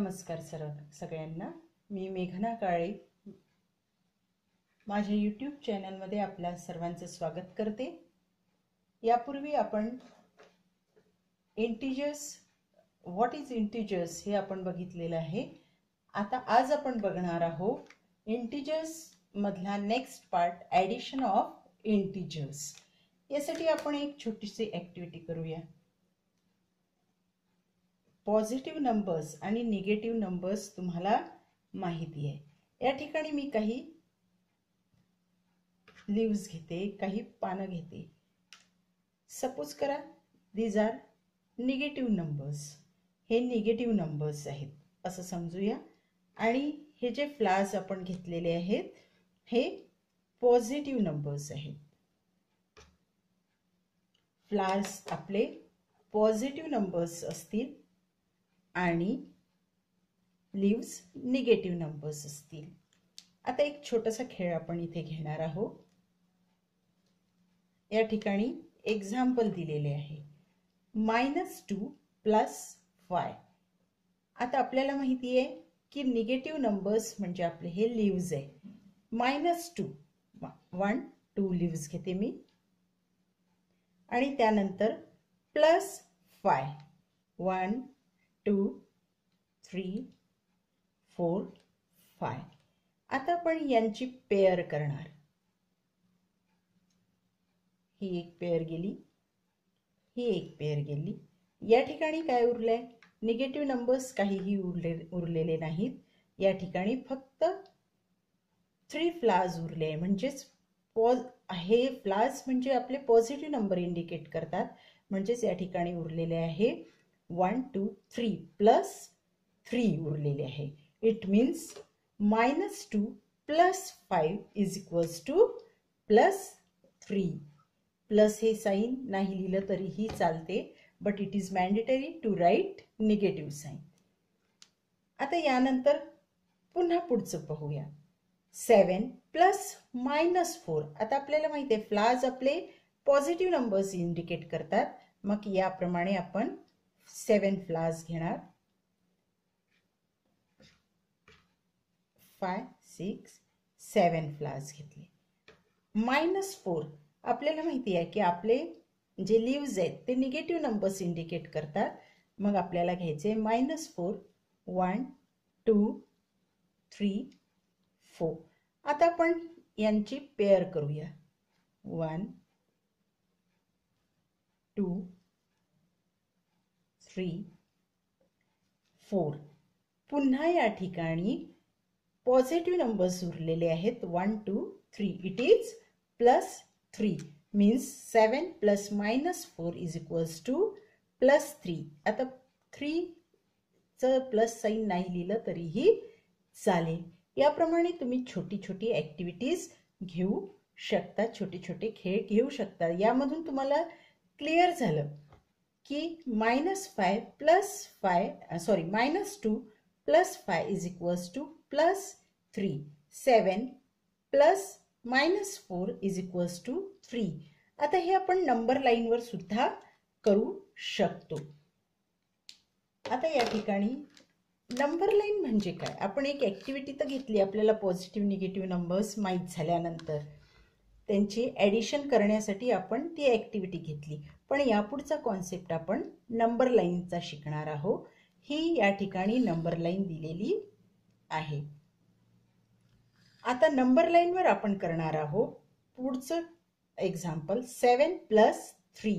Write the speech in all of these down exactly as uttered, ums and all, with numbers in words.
नमस्कार सर सगळ्यांना. मी मेघना काळे माझ्या यूट्यूब चॅनलमध्ये आपल्या सर्वांचं स्वागत करते. यापूर्वी आपण इंटिजर्स व्हॉट इज इंटिजर्स हे आपण बघितलेलं आहे. आता आज आपण बघणार आहोत इंटिजर्स मधला next part, addition of integers. यासाठी आपण एक छोटीशी ॲक्टिव्हिटी करूया. पॉझिटिव्ह नंबर्स आणि निगेटिव्ह नंबर्स तुम्हाला माहिती आहे. या ठिकाणी मी काही लीव्स घेते, काही पानं घेते. सपोज करा दीज आर निगेटिव्ह नंबर्स. हे निगेटिव्ह नंबर्स आहेत असं समजूया. आणि हे जे फ्लावर्स आपण घेतलेले आहेत हे पॉझिटिव्ह नंबर्स आहेत. फ्लावर्स आपले पॉझिटिव्ह नंबर्स असतील आणि लीव्स निगेटिव्ह नंबर्स असतील. आता एक छोटासा खेळ आपण इथे घेणार आहोत. या ठिकाणी एक्झाम्पल दिलेले आहे मायनस टू प्लस फाय. आता आपल्याला माहिती आहे की निगेटिव्ह नंबर्स म्हणजे आपले हे लीव्स आहे. Minus two one two leaves घेते मी आणि त्यानंतर plus five one two three four five. आता आपण यांची पेअर करणार. ही एक पेअर गेली, ही एक पेअर गेली. या ठिकाणी काय उरलंय? निगेटिव्ह नंबर्स काहीही उरले उरलेले नाहीत. या ठिकाणी फक्त थ्री फ्लावर्स उरले. म्हणजेच पॉज हे फ्लावर्स म्हणजे आपले पॉझिटिव्ह नंबर इंडिकेट करतात. म्हणजेच या ठिकाणी उरलेले आहे one two three plus three उरलेले आहे. It means minus two plus five is equals to plus three. Plus हे साईन नाही लिहिलं तरीही चालते, but it is mandatory to write negative sign. आता यानंतर पुन्हा पुढचं पाहूया. Seven plus minus four. आता आपल्याला माहिती आहे फ्लावर्स आपले पॉझिटिव्ह नंबर्स इंडिकेट करतात. मग याप्रमाणे आपण सेवन फ्लावर्स घेणार. फाय सिक्स सेवन फ्लावर्स घेतले. मायनस फोर आपल्याला माहिती आहे की आपले जे लीव्स आहेत ते निगेटिव्ह नंबर्स इंडिकेट करतात. मग आपल्याला घ्यायचे minus four one two three four. आता आपण यांची पेअर करूया. One two three four. पुन्हा या ठिकाणी पॉझिटिव्ह नंबर्स उरलेले आहेत one two three. It is plus three. Means seven plus minus four is equals to plus three. आता थ्रीचं प्लस साईन नाही लिहिलं तरीही चालेल. याप्रमाणे तुम्ही छोटी छोटी ॲक्टिव्हिटीज घेऊ शकता, छोटे छोटे खेळ घेऊ शकता. यामधून तुम्हाला क्लिअर झालं की minus five plus five sorry minus two plus five is equals to plus three. Seven plus minus four is equals to three. आता हे आपण नंबर लाईनवर सुद्धा करू शकतो. आता या ठिकाणी नंबर लाईन म्हणजे काय? आपण एक ॲक्टिव्हिटी तर घेतली. आपल्याला पॉझिटिव्ह निगेटिव्ह नंबर्स माहीत झाल्यानंतर त्यांची ॲडिशन करण्यासाठी आपण ती ॲक्टिव्हिटी घेतली. पण यापुढचा कॉन्सेप्ट आपण नंबर लाईनचा शिकणार आहोत. ही या ठिकाणी नंबर लाईन दिलेली आहे. आता नंबर लाईनवर आपण करणार आहोत पुढचं example seven plus three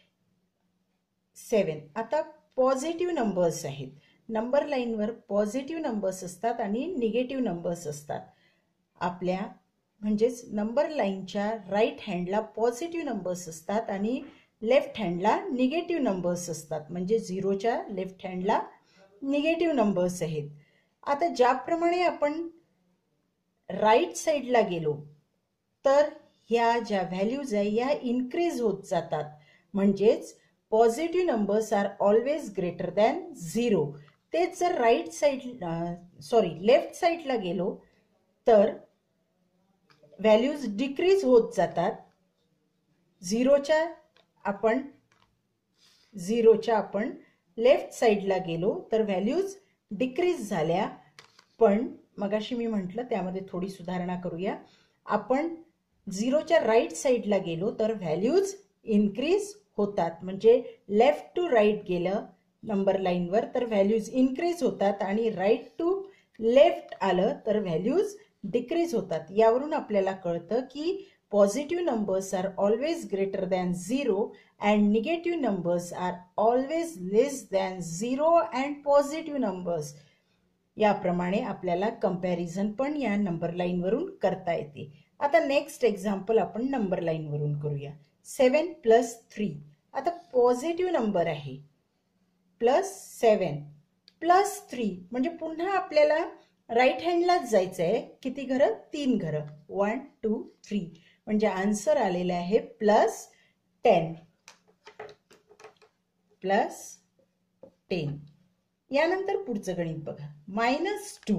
seven. आता पॉझिटिव्ह नंबर्स आहेत. नंबर लाईनवर पॉझिटिव्ह नंबर्स असतात आणि निगेटिव्ह नंबर्स असतात. आपल्या म्हणजेच नंबर लाईनच्या राईट हँडला पॉझिटिव्ह नंबर्स असतात आणि लेफ्ट हँडला निगेटिव्ह नंबर्स असतात. म्हणजे झिरोच्या लेफ्ट हँडला निगेटिव्ह नंबर्स आहेत. आता ज्याप्रमाणे आपण राईट साईडला गेलो तर ह्या ज्या व्हॅल्यूज आहे ह्या इन्क्रीज होत जातात. म्हणजेच positive numbers are always greater than zero. तेच जर राईट साईड सॉरी लेफ्ट साईडला गेलो तर व्हॅल्यूज डिक्रीज होत जातात. झिरोच्या आपण झिरोच्या आपण लेफ्ट साईडला गेलो तर व्हॅल्यूज डिक्रीज झाल्या, पण मगाशी मी म्हटलं त्यामध्ये थोडी सुधारणा करूया. आपण झिरोच्या राईट साईडला गेलो तर व्हॅल्यूज इन्क्रीज होतात. म्हणजे लेफ्ट टू राईट गेलं नंबर लाईनवर तर व्हॅल्यूज इन्क्रीज होतात आणि राईट टू लेफ्ट आलं तर व्हॅल्यूज डिक्रीज होतात. यावरून आपल्याला कळतं की positive numbers are always greater than zero and negative numbers are always less than zero and positive numbers. याप्रमाणे आपल्याला कंपॅरिझन पण या नंबर लाईनवरून करता येते. आता नेक्स्ट एक्झाम्पल आपण नंबर लाईनवरून करूया. Seven plus three. आता पॉझिटिव्ह नंबर आहे, प्लस सेवन प्लस थ्री म्हणजे पुन्हा आपल्याला राईट हँडलाच जायचं आहे. किती घरं? तीन घरं. वन टू थ्री म्हणजे आन्सर आलेला आहे प्लस टेन. Plus ten. यानंतर पुढचं गणित बघा. Minus two.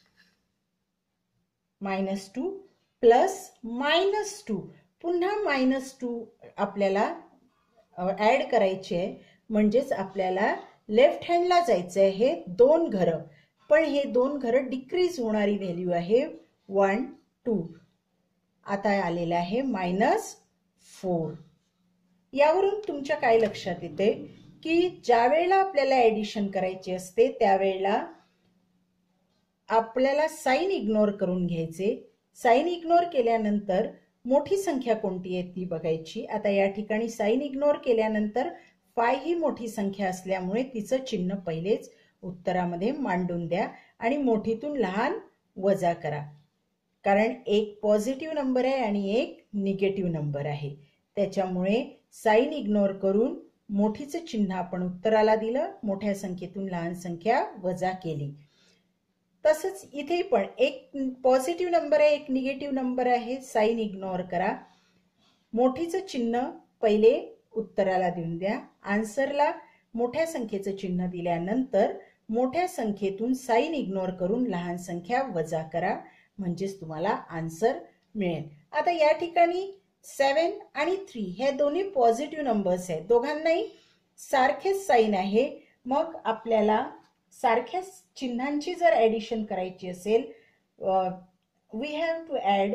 Minus two plus minus two. पुन्हा मायनस टू आपल्याला ऍड करायचे आहे. म्हणजेच आपल्याला लेफ्ट हँडला जायचं आहे. हे दोन घरं, पण हे दोन घरं डिक्रीज होणारी व्हॅल्यू आहे वन टू. आता आलेलं आहे मायनस फोर. यावरून तुमच्या काय लक्षात येते की ज्या वेळेला आपल्याला ऍडिशन करायची असते त्यावेळेला आपल्याला साइन इग्नोर करून घ्यायचे. साइन इग्नोर केल्यानंतर मोठी संख्या कोणती आहे ती बघायची. आता या ठिकाणी साइन इग्नोर केल्यानंतर फाय ही मोठी संख्या असल्यामुळे तिचं चिन्ह पहिलेच उत्तरामध्ये मांडून द्या आणि मोठीतून लहान वजा करा. कारण एक पॉझिटिव्ह नंबर आहे आणि एक निगेटिव्ह नंबर आहे. त्याच्यामुळे साइन इग्नोर करून मोठीचं चिन्ह आपण उत्तराला दिलं, मोठ्या संख्येतून लहान संख्या वजा केली. तसंच इथे पण एक पॉझिटिव्ह नंबर आहे, एक निगेटिव्ह नंबर आहे. साइन इग्नोर करा. मोठीचं चिन्ह पहिले उत्तराला देऊन द्या. आन्सरला मोठ्या संख्येचं चिन्ह दिल्यानंतर मोठ्या संख्येतून साइन इग्नोर करून लहान संख्या वजा करा. म्हणजेच तुम्हाला आन्सर मिळेल. आता या ठिकाणी सेवन आणि थ्री हे दोन्ही पॉझिटिव्ह नंबर्स आहेत. दोघांनाही सारखेच साइन आहे. मग आपल्याला सारख्या चिन्हांची जर ऍडिशन करायची असेल, we have to add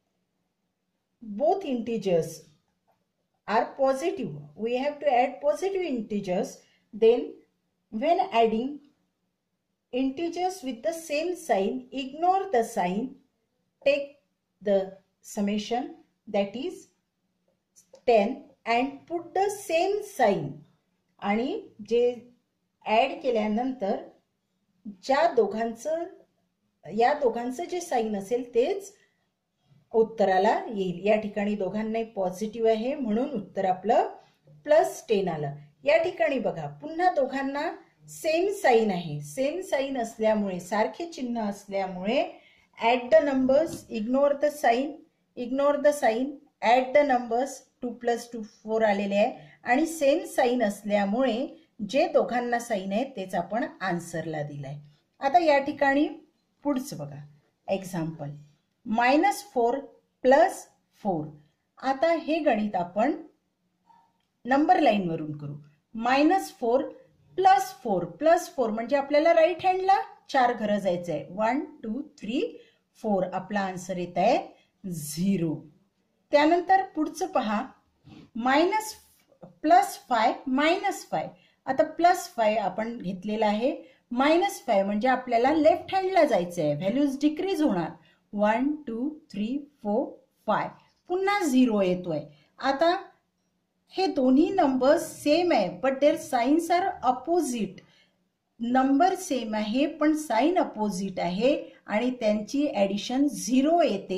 both integers are positive. We have to add positive integers. Then when adding integers with the same sign, ignore the sign, take the summation that is ten and put the same sign. आणि जे add केल्यानंतर ज्या दोघांचं या दोघांचं जे sign असेल तेच उत्तराला येईल. या ठिकाणी दोघांनाही पॉझिटिव्ह आहे म्हणून उत्तर आपलं प्लस टेन आलं. या ठिकाणी बघा पुन्हा दोघांना सेम साइन आहे. सेम साइन असल्यामुळे सारखे चिन्ह असल्यामुळे add the numbers, ignore the sign, ignore the sign, add the numbers. Two plus two four आलेले आहे आणि सेम साइन असल्यामुळे जे दोघांना साइन आहे तेच आपण आन्सरला दिलंय. आता या ठिकाणी पुढचं बघा example. Minus four plus four. आता हे गणित आपण नंबर लाईन वरून करू. Minus four plus four. Plus four म्हणजे आपल्याला राईट हँडला चार घरं जायचं आहे. One two three four. आपला आन्सर येत आहे झिरो. त्यानंतर पुढचं पहा. Minus plus five minus five. आता प्लस फाय आपण घेतलेला आहे. मायनस फाय म्हणजे आपल्याला लेफ्ट हँडला जायचं आहे. व्हॅल्यूज डिक्रीज होणार. One two three four five. पुन्हा झिरो येतोय. आता हे दोन्ही नंबर सेम आहे but their signs are opposite. Number same आहे पण साइन अपोजिट आहे आणि त्यांची ऍडिशन झिरो येते.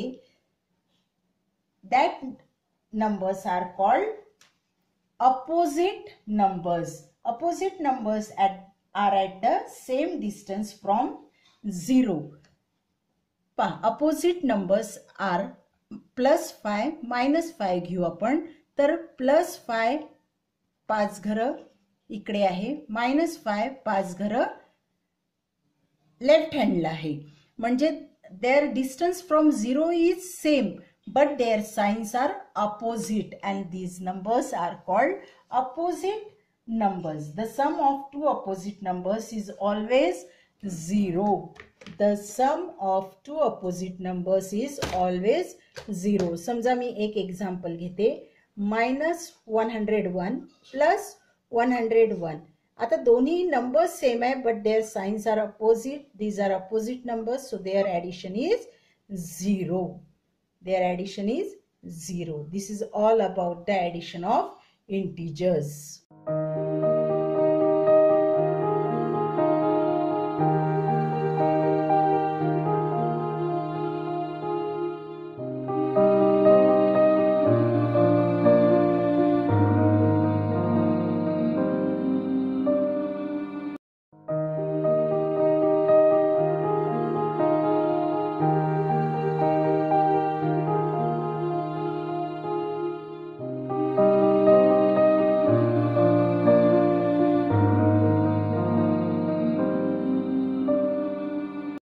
That numbers are called opposite numbers. Opposite numbers are at the same distance from zero. पहा opposite numbers are plus five minus five घेऊ आपण. तर प्लस फाय पाच घरं इकडे आहे, मायनस फाय पाच घरं लेफ्ट हँडला आहे. म्हणजे their distance from zero is same but their signs are opposite and these numbers are called opposite numbers. The sum of two opposite numbers is always zero. The sum of two opposite numbers is always zero. समजा मी एक example घेते. Minus one hundred one plus one hundred one. आता दोन्ही numbers same आहे, but their signs are opposite. These are opposite numbers, so their addition is zero. Their addition is zero. This is all about the addition of integers.